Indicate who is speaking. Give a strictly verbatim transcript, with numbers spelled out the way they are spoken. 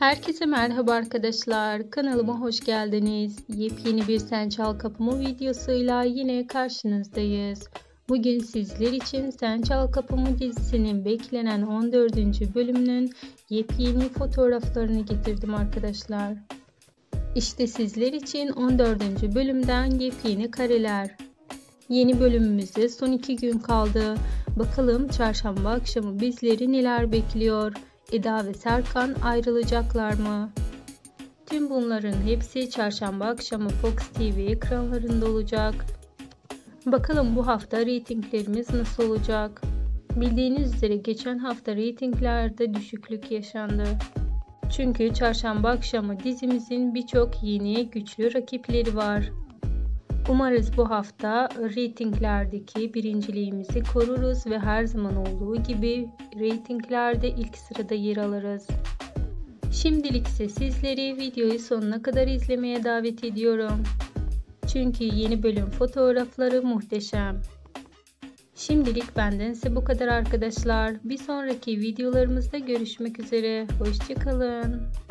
Speaker 1: Herkese merhaba arkadaşlar. Kanalıma hoş geldiniz. Yepyeni bir Sen Çal Kapımı videosuyla yine karşınızdayız. Bugün sizler için Sen Çal Kapımı dizisinin beklenen on dördüncü bölümünün yepyeni fotoğraflarını getirdim arkadaşlar. İşte sizler için on dördüncü bölümden yepyeni kareler. Yeni bölümümüzde son iki gün kaldı. Bakalım çarşamba akşamı bizleri neler bekliyor? Eda ve Serkan ayrılacaklar mı? Tüm bunların hepsi çarşamba akşamı Fox T V ekranlarında olacak. Bakalım bu hafta reytinglerimiz nasıl olacak? Bildiğiniz üzere geçen hafta reytinglerde düşüklük yaşandı. Çünkü çarşamba akşamı dizimizin birçok yeni güçlü rakipleri var. Umarız bu hafta reytinglerdeki birinciliğimizi koruruz ve her zaman olduğu gibi reytinglerde ilk sırada yer alırız. Şimdilik ise sizleri videoyu sonuna kadar izlemeye davet ediyorum. Çünkü yeni bölüm fotoğrafları muhteşem. Şimdilik benden ise bu kadar arkadaşlar. Bir sonraki videolarımızda görüşmek üzere. Hoşça kalın.